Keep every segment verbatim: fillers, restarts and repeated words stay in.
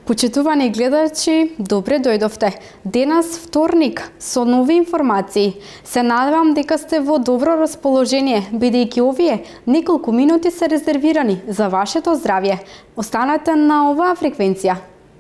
Почитувани гледачи, добре дојдовте. Денес вторник со нови информации. Се надевам дека сте во добро расположение, бидејќи овие неколку минути се резервирани за вашето здравје. Останете на оваа фреквенција.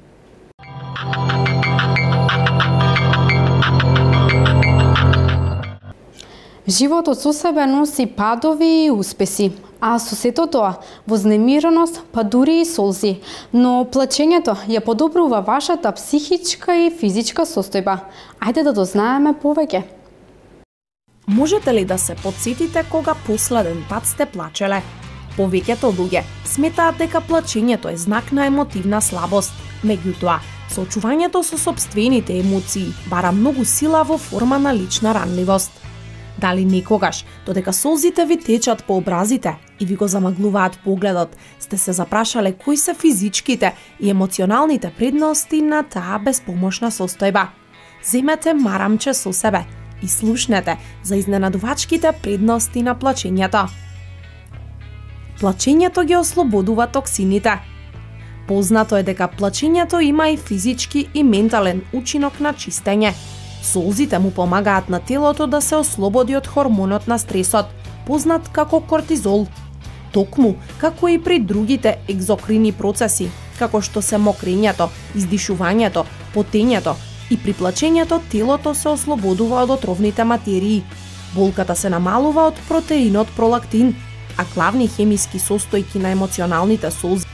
Животот со себе носи падови и успеси, а со сето тоа вознемиреност, па дури и солзи. Но плачењето ја подобрува вашата психичка и физичка состојба. Ајде да дознаеме повеќе. Можете ли да се потсетите кога последен пат сте плачеле? Повеќето луѓе сметаат дека плачењето е знак на емотивна слабост. Меѓутоа, соочувањето со сопствените емоции бара многу сила во форма на лична ранливост. Дали некогаш, додека солзите ви течат по образите и ви го замаглуваат погледот, сте се запрашале кои се физичките и емоционалните предности на таа безпомошна состојба? Земете марамче со себе и слушнете за изненадувачките предности на плачењето. Плачењето ги ослободува токсините. Познато е дека плачењето има и физички и ментален учинок на чистење. Солзите му помагаат на телото да се ослободи од хормонот на стресот, познат како кортизол. Токму, како и при другите екзокрини процеси, како што се мокрењето, издишувањето, потењето и при плачењето телото се ослободува од отровните материи. Болката се намалува од протеинот пролактин, а главни хемиски состојки на емоционалните солзи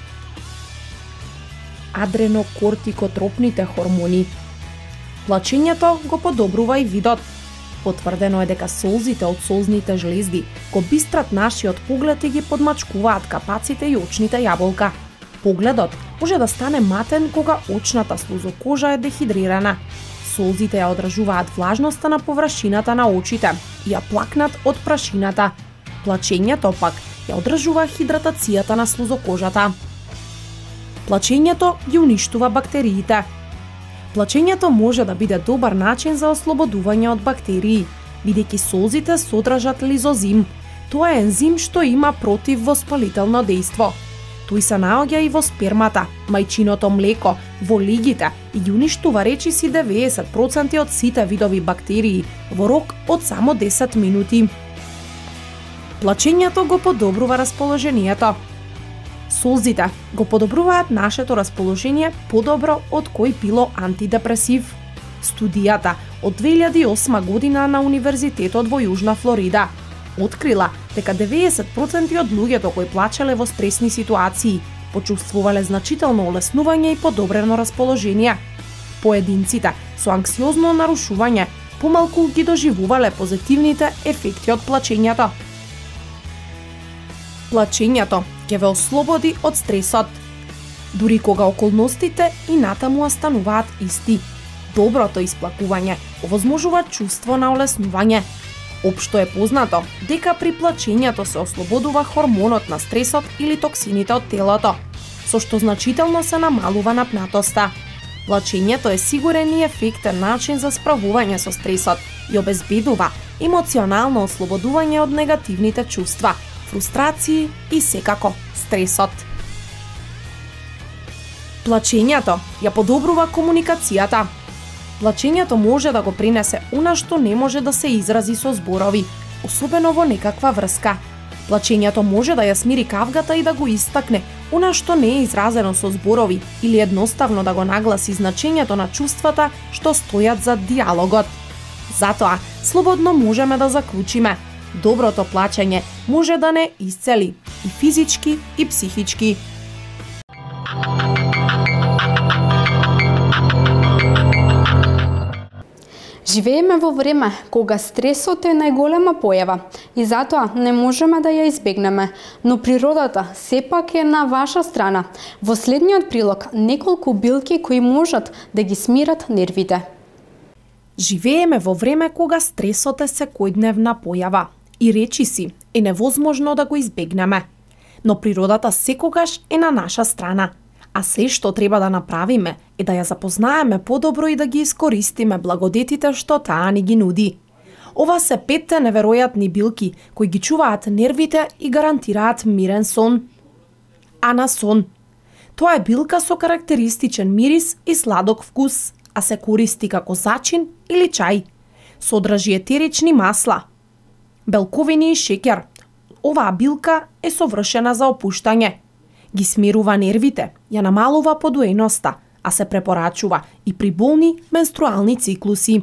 адренокортикотропните хормони. Плачењето го подобрува и видот. Потврдено е дека солзите од солзните жлезди го бистрат нашиот поглед и ги подмачкуваат капаците и очните јаболка. Погледот може да стане матен кога очната слузокожа е дехидрирана. Солзите ја одражуваат влажноста на површината на очите и ја плакнат од прашината. Плачењето пак ја одржува хидратацијата на слузокожата. Плачењето ги уништува бактериите. Плачењето може да биде добар начин за ослободување од бактерии, бидејќи солзите содржат лизозим. Тоа е ензим што има противвоспалително дејство. Тој се наоѓа и во спермата, мајчиното млеко, во лигите и ги уништува речиси деветдесет проценти од сите видови бактерии во рок од само десет минути. Плачењето го подобрува расположението. Солзите го подобруваат нашето расположение подобро од кој било антидепресив. Студијата од две илјади и осма година на Универзитетот во Јужна Флорида открила дека деветдесет проценти од луѓето кои плачеле во стресни ситуации почувствувале значително олеснување и подобрено расположение. Поединците со анксиозно нарушување помалку ги доживувале позитивните ефекти од плачењето. Плачењето ќе ве ослободи од стресот, дури кога околностите и натаму остануваат исти. Доброто исплакување овозможува чувство на олеснување. Општо е познато дека при плачењето се ослободува хормонот на стресот или токсините од телото, со што значително се намалува напнатоста. Плачењето е сигурен и ефектен начин за справување со стресот и обезбедува емоционално ослободување од негативните чувства, фрустрации и секако стресот. Плачењето ја подобрува комуникацијата. Плачењето може да го принесе она што не може да се изрази со зборови, особено во некаква врска. Плачењето може да ја смири кавгата и да го истакне она што не е изразено со зборови или едноставно да го нагласи значењето на чувствата што стојат за диалогот. Затоа, слободно можеме да заклучиме: доброто плачење може да не исцели и физички и психички. Живееме во време кога стресот е најголема појава и затоа не можеме да ја избегнеме, но природата сепак е на ваша страна. Во следниот прилог неколку билки кои можат да ги смират нервите. Живееме во време кога стресот е секојдневна појава и речиси е невозможно да го избегнеме. Но природата секогаш е на наша страна, а се што треба да направиме е да ја запознаеме подобро и да ги искористиме благодетите што таа ни ги нуди. Ова се петте неверојатни билки кои ги чуваат нервите и гарантираат мирен сон. Анасон. Тоа е билка со карактеристичен мирис и сладок вкус, а се користи како зачин или чај. Содржи етерични масла, белковини и шеќер. Оваа билка е совршена за опуштање. Ги смирува нервите, ја намалува подоеноста, а се препорачува и при болни менструални циклуси.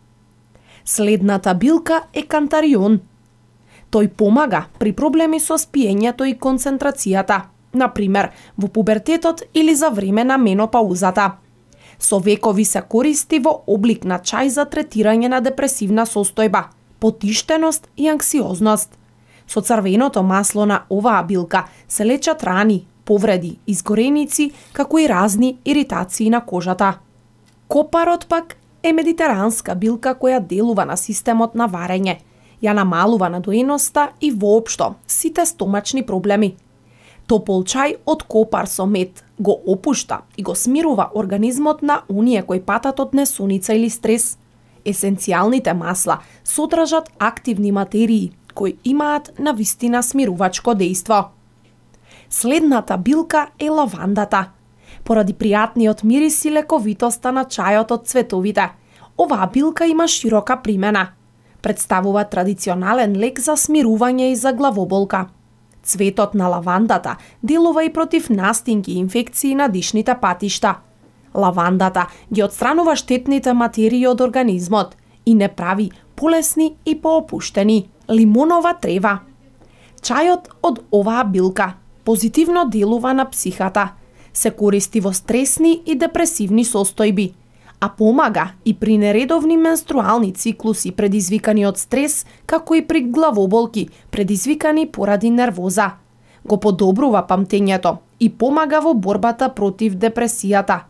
Следната билка е кантарион. Тој помага при проблеми со спиењето и концентрацијата, например во пубертетот или за време на менопаузата. Со векови се користи во облик на чај за третирање на депресивна состојба, потиштеност и анксиозност. Со црвеното масло на оваа билка се лечат рани, повреди, изгореници, како и разни иритации на кожата. Копарот пак е медитеранска билка која делува на системот на варење, ја намалува надоеноста и воопшто сите стомачни проблеми. Топол чај од копар со мед го опушта и го смирува организмот на оние кои патат од несоница или стрес. Есенцијалните масла содржат активни материи кои имаат навистина смирувачко дејство. Следната билка е лавандата. Поради пријатниот мирис и лековитоста на чајот од цветовите, оваа билка има широка примена. Представува традиционален лек за смирување и за главоболка. Цветот на лавандата делува и против настинки и инфекции на дишните патишта. Лавандата ги отстранува штетните материи од организмот и не прави полесни и поопуштени. Лимонова трева. Чајот од оваа билка позитивно делува на психата, се користи во стресни и депресивни состојби, а помага и при нередовни менструални циклуси предизвикани од стрес, како и при главоболки предизвикани поради нервоза. Го подобрува памтењето и помага во борбата против депресијата.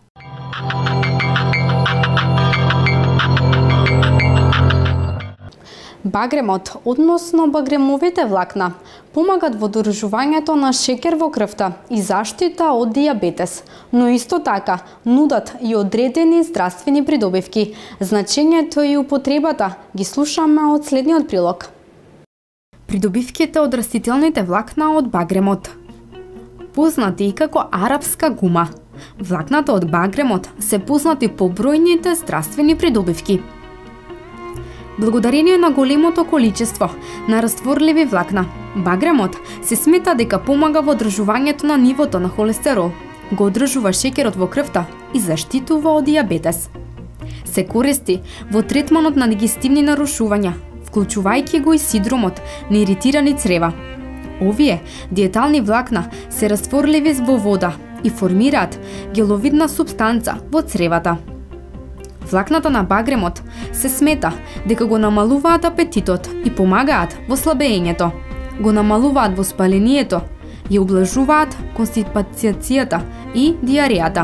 Багремот, односно багремовите влакна, помагат во одржувањето на шеќер во крвта и заштита од дијабетес, но исто така нудат и одредени здравствени придобивки. Значењето и употребата ги слушаме од следниот прилог. Придобивките од растителните влакна од багремот. Познати и како арапска гума, влакната од багремот се познати по бројните здравствени придобивки. Благодарение на големото количество на растворливи влакна, багремот се смета дека помага во одржувањето на нивото на холестерол, го одржува шеќерот во крвта и заштитува од дијабетес. Се користи во третманот на дигестивни нарушувања, вклучувајќи го и синдромот на иритирани црева. Овие диетални влакна се растворливи во вода и формираат геловидна супстанца во цревата. Влакната на багремот се смета дека го намалуваат апетитот и помагаат во слабењето, го намалуваат воспалението, ја облажуваат констипацијата и диарејата.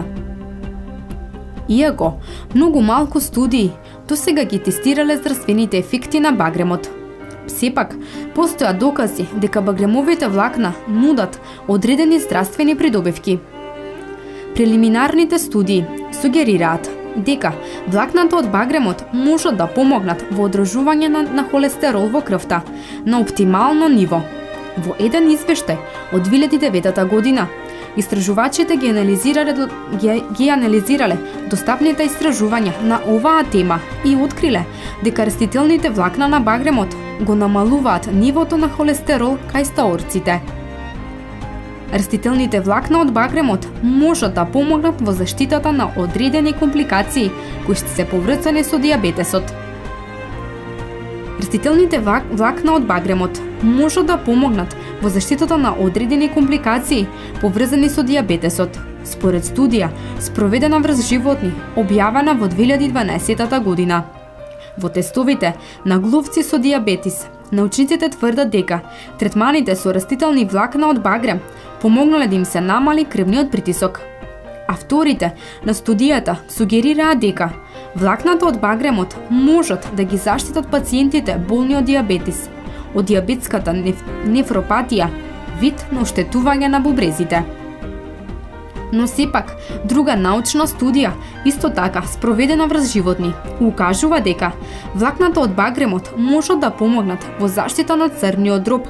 Иако многу малку студии досега ги тестирале здравствените ефекти на багремот, сепак постојат докази дека багремовите влакна нудат одредени здравствени придобивки. Прелиминарните студии сугерираат дека влакната од багремот можат да помогнат во одржување на, на холестерол во крвта на оптимално ниво. Во еден извештај од две илјади и девета година, истражувачите ги анализирале, ги, ги анализирале достапните истражувања на оваа тема и откриле дека растителните влакна на багремот го намалуваат нивото на холестерол кај стаорците. Растителните влакна од багремот можат да помогнат во заштитата на одредени компликации кои што се поврзани со дијабетесот. Растителните влакна од багремот можат да помогнат во заштитата на одредени компликации поврзани со дијабетесот, според студија спроведена врз животни, објавена во две илјади и дванаесета година. Во тестовите на глувци со дијабетис, научниците тврдат дека третманите со растителни влакна од багрем помогнале да им се намали крвниот притисок. Авторите на студијата сугерираат дека влакната од багремот можат да ги заштитат пациентите болни од дијабетис, од дијабетската неф... нефропатија, вид на оштетување на бубрезите. Но сепак, друга научна студија, исто така спроведена врз животни, укажува дека влакната од багремот можат да помогнат во заштита на црниот дроб,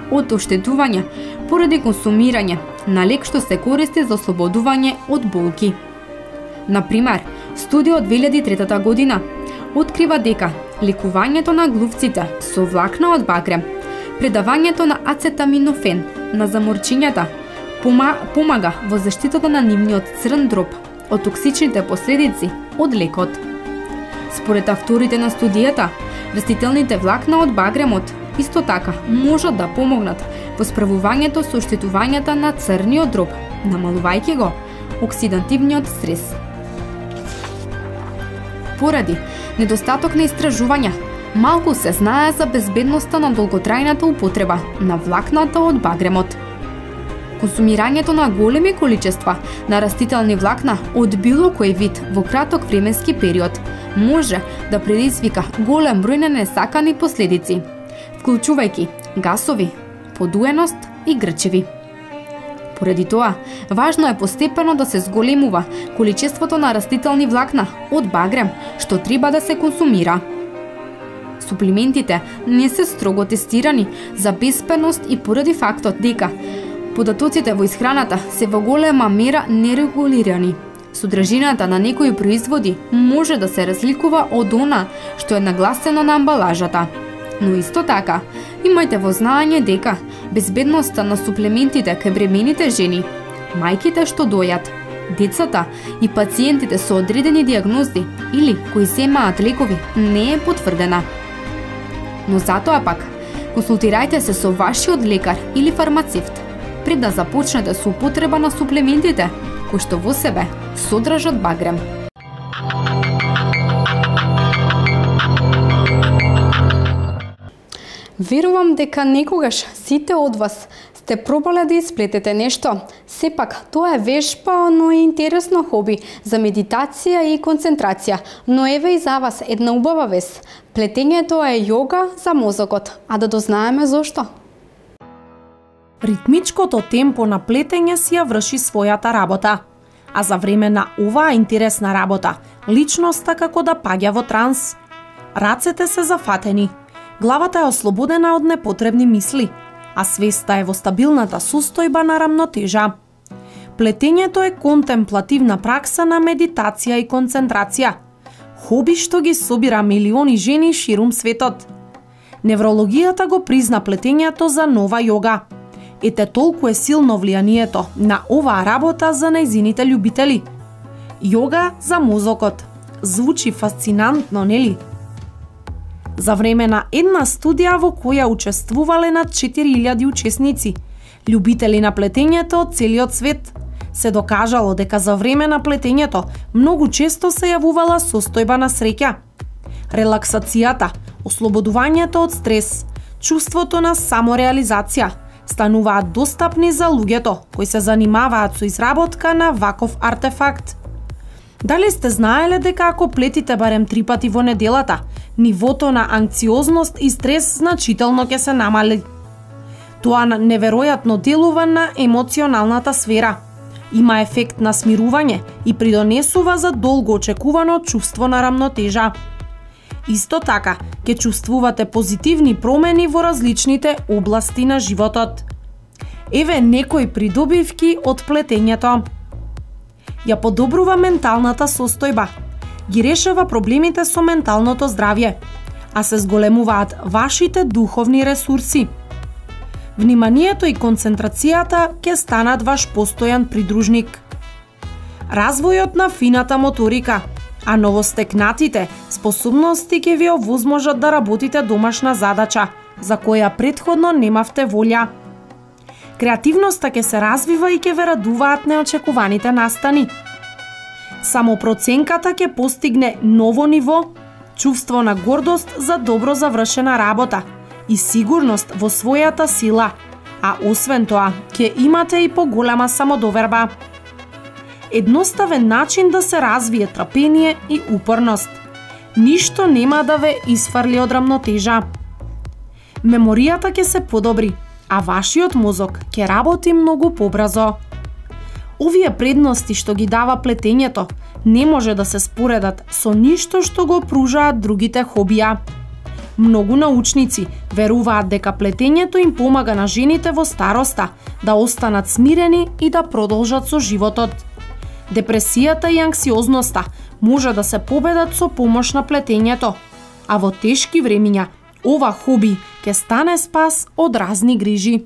од оштетување поради консумирање на лек што се користи за ослободување од болки. Например, студија од две илјади и трета година открива дека лекувањето на глувците со влакна од багрем, предавањето на ацетаминофен на заморчињата помага во заштитата на нивниот црн дроб од токсичните последици од лекот. Според авторите на студијата, растителните влакна од багремот исто така можат да помогнат во справувањето со оштетувањата на црниот дроб, намалувајќи го оксидативниот стрес. Поради недостаток на истражувања, малку се знае за безбедноста на долготрајната употреба на влакната од багремот. Консумирањето на големи количества на растителни влакна од било кој вид во краток временски период може да предизвика голем број на несакани последици, вклучувајќи гасови, подуеност и грчеви. Поради тоа, важно е постепено да се зголемува количеството на растителни влакна од багрем што треба да се консумира. Суплиментите не се строго тестирани за безбедност и поради фактот дека податоците во исхраната се во голема мера нерегулирани. Содржината на некои производи може да се разликува од она што е нагласено на амбалажата. Но исто така, имајте во знаење дека безбедноста на суплементите кај бремените жени, мајките што дојат, децата и пациентите со одредени диагнози или кои земаат лекови не е потврдена. Но затоа пак, консултирајте се со вашиот лекар или фармацевт пред да започнете со употреба на суплементите кои што во себе содржат багрем. Верувам дека некогаш сите од вас сте пробале да исплетете нешто. Сепак, тоа е вежба, но и интересно хоби за медитација и концентрација. Но еве и за вас една убава вест. Плетењето е јога за мозокот, а да дознаеме зошто. Ритмичкото темпо на плетење си ја врши својата работа. А за време на оваа интересна работа, личноста како да паѓа во транс. Рацете се зафатени. Главата е ослободена од непотребни мисли, а свеста е во стабилната состојба на рамнотежа. Плетењето е контемплативна пракса на медитација и концентрација. Хоби што ги собира милиони жени ширум светот. Неврологијата го призна плетењето за нова јога. Ете толку е силно влијанието на оваа работа за нејзините љубители. Јога за мозокот. Звучи фасцинантно, нели? За време на една студија во која учествувале над четири илјади учесници, љубители на плетењето од целиот свет, се докажало дека за време на плетењето многу често се јавувала состојба на среќа. Релаксацијата, ослободувањето од стрес, чувството на самореализација стануваат достапни за луѓето кои се занимаваат со изработка на ваков артефакт. Дали сте знаеле дека ако плетите барем три пати во неделата, нивото на анксиозност и стрес значително ќе се намали? Тоа неверојатно делува на емоционалната сфера. Има ефект на смирување и придонесува за долго очекувано чувство на рамнотежа. Исто така, ќе чувствувате позитивни промени во различните области на животот. Еве некои придобивки од плетењето. Ја подобрува менталната состојба, ги решава проблемите со менталното здравје, а се зголемуваат вашите духовни ресурси. Вниманието и концентрацијата ќе станат ваш постојан придружник. Развојот на фината моторика, а новостекнатите способности ќе ви овозможат да работите домашна задача, за која претходно немавте волја. Креативноста ќе се развива и ќе ве радуваат неочекуваните настани. Самопроценката ќе постигне ново ниво, чувство на гордост за добро завршена работа и сигурност во својата сила, а освен тоа, ќе имате и поголема самодоверба. Едноставен начин да се развие трпение и упорност. Ништо нема да ве изфрли од рамнотежа. Меморијата ќе се подобри, а вашиот мозок ќе работи многу побрзо. Овие предности што ги дава плетењето не може да се споредат со ништо што го пружаат другите хобија. Многу научници веруваат дека плетењето им помага на жените во староста да останат смирени и да продолжат со животот. Депресијата и анксиозноста може да се победат со помош на плетењето, а во тешки времиња ова хоби ќе стане спас од разни грижи.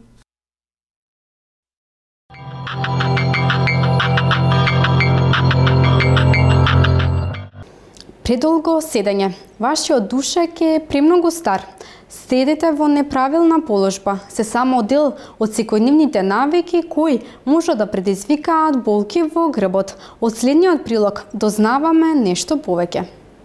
Предолго седење. Вашиот душек е премногу стар. Седите во неправилна положба, се само дел од секојдневните навики кои може да предизвикаат болки во грбот. Од следниот прилог дознаваме нешто повеќе.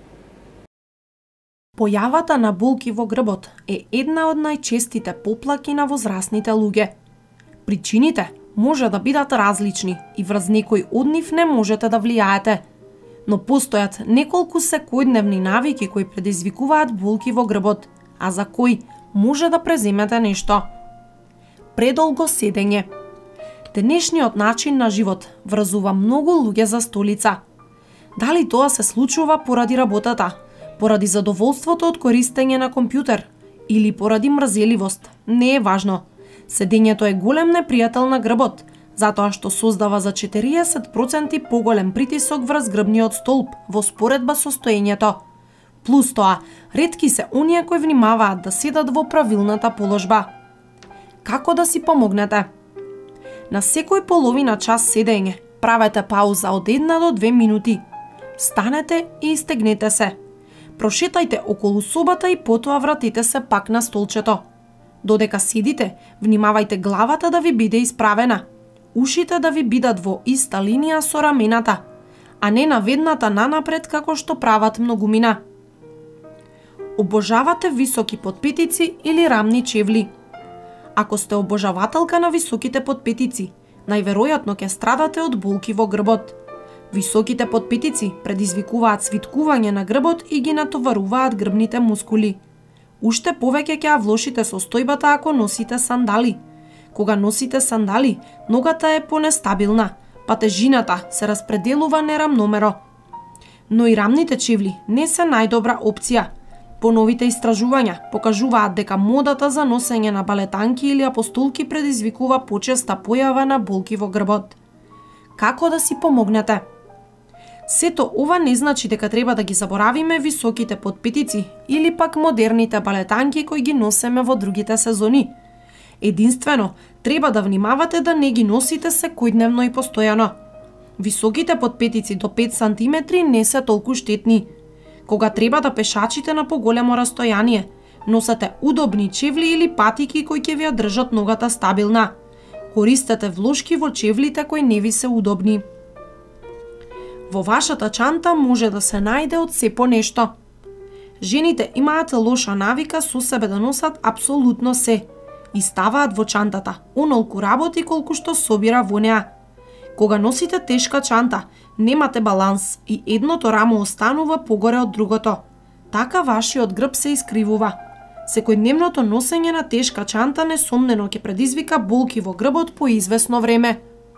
Појавата на болки во грбот е една од најчестите поплаки на возрастните луѓе. Причините може да бидат различни и врз некој од нив не можете да влијаете, но постојат неколку секојдневни навики кои предизвикуваат болки во грбот, а за кои може да преземете нешто. Предолго седење. Денешниот начин на живот врзува многу луѓе за столица. Дали тоа се случува поради работата, поради задоволството од користење на компјутер или поради мрзеливост, не е важно. Седењето е голем непријател на грбот, затоа што создава за четириесет проценти поголем притисок врз грбниот столб во споредба со стоењето. Плюс тоа, ретки се оние кои внимаваат да седат во правилната положба. Како да си помогнете? На секој половина час седење правете пауза од една до две минути. Станете и истегнете се. Прошетајте околу собата и потоа вратете се пак на столчето. Додека седите, внимавајте главата да ви биде исправена, ушите да ви бидат во иста линија со рамената, а не наведната нанапред како што прават многумина. Обожавате високи подпетици или рамни чевли? Ако сте обожавателка на високите подпетици, најверојатно ќе страдате од болки во грбот. Високите подпетици предизвикуваат свиткување на грбот и ги натоваруваат грбните мускули. Уште повеќе ќе ја влошите состојбата ако носите сандали. Кога носите сандали, ногата е понестабилна, па тежината се распределува нерамномеро. Но и рамните чевли не се најдобра опција. Поновите истражувања покажуваат дека модата за носење на балетанки или апостолки предизвикува почеста појава на болки во грбот. Како да си помогнете? Сето ова не значи дека треба да ги заборавиме високите подпетици или пак модерните балетанки кои ги носеме во другите сезони. Единствено, треба да внимавате да не ги носите секојдневно и постојано. Високите подпетици до пет сантиметри не се толку штетни. Кога треба да пешачите на поголемо растојание, носете удобни чевли или патики кои ќе ви ја држат ногата стабилна. Користете влошки во чевлите кои не ви се удобни. Во вашата чанта може да се најде од се по нешто. Жените имаат лоша навика со себе да носат апсолутно се и ставаат во чантата онолку работи колку што собира во неа. Кога носите тешка чанта, немате баланс и едното рамо останува погоре од другото. Така вашиот грб се искривува. Секојдневното носење на тешка чанта несомнено ќе предизвика болки во грбот по извесно време.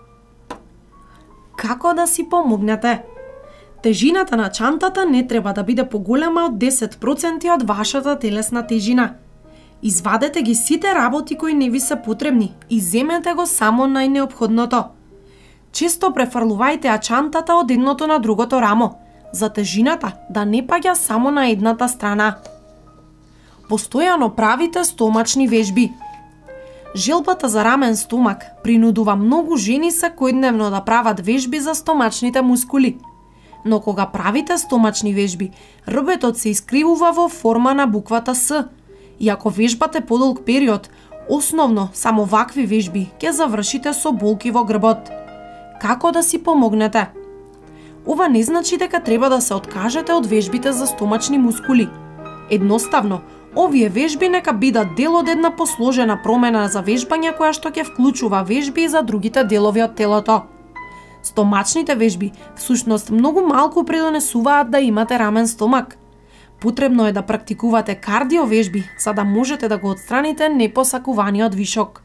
Како да си помогнете? Тежината на чантата не треба да биде поголема од десет проценти од вашата телесна тежина. Извадете ги сите работи кои не ви се потребни и земете го само најнеопходното. Често префрлувајте ја чантата од едното на другото рамо, за тежината да не паѓа само на едната страна. Постојано правите стомачни вежби. Желбата за рамен стомак принудува многу жени секојдневно да прават вежби за стомачните мускули. Но кога правите стомачни вежби, рбетот се искривува во форма на буквата С. И ако вежбате подолг период, основно само вакви вежби ќе завршите со болки во грбот. Како да си помогнете? Ова не значи дека треба да се откажете од вежбите за стомачни мускули. Едноставно, овие вежби нека бидат дел од една посложена промена за вежбање која што ќе вклучува вежби и за другите делови од телото. Стомачните вежби всушност многу малку предонесуваат да имате рамен стомак. Потребно е да практикувате кардио вежби за да можете да го отстраните непосакуваниот вишок.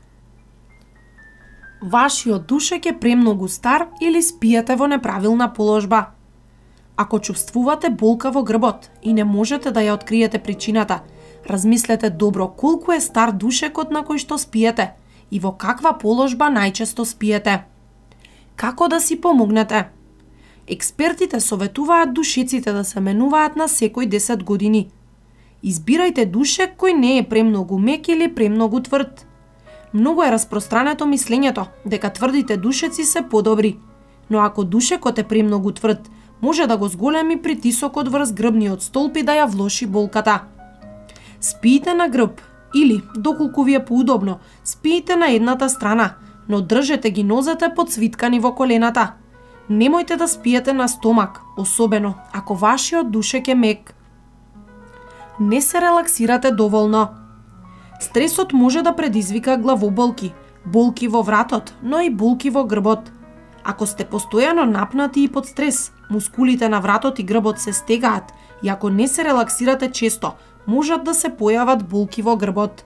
Вашиот душек е премногу стар или спиете во неправилна положба. Ако чувствувате болка во грбот и не можете да ја откриете причината, Размислете добро колку е стар душекот на кој што спиете и во каква положба најчесто спиете. Како да си помогнете? Експертите советуваат душеците да се менуваат на секој десет години. Избирајте душек кој не е премногу мек или премногу тврд. Многу е распространето мислењето дека тврдите душеци се подобри, но ако душекот е премногу тврд, може да го зголеми притисокот врз грбниот столб и да ја влоши болката. Спиите на грб или, доколку ви е поудобно, спиите на едната страна, но држете ги нозете подсвиткани во колената. Немојте да спиете на стомак, особено ако вашиот душек е мек. Не се релаксирате доволно. Стресот може да предизвика главоболки, болки во вратот, но и болки во грбот. Ако сте постојано напнати и под стрес, мускулите на вратот и грбот се стегаат и ако не се релаксирате често, можат да се појават болки во грбот.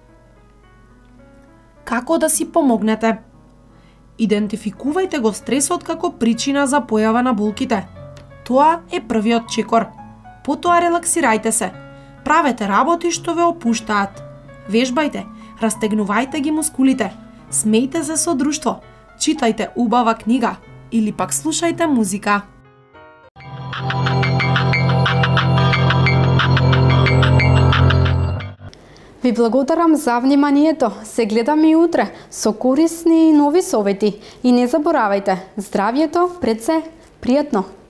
Како да си помогнете? Идентификувајте го стресот како причина за појава на болките. Тоа е првиот чекор. Потоа релаксирајте се. Правете работи што ве опуштаат. Вежбајте, растегнувајте ги мускулите, смејте се со друштво, читајте убава книга или пак слушајте музика. Ви благодарам за вниманието. Се гледаме и утре со корисни и нови совети. И не заборавајте, здравјето пред се, пријатно!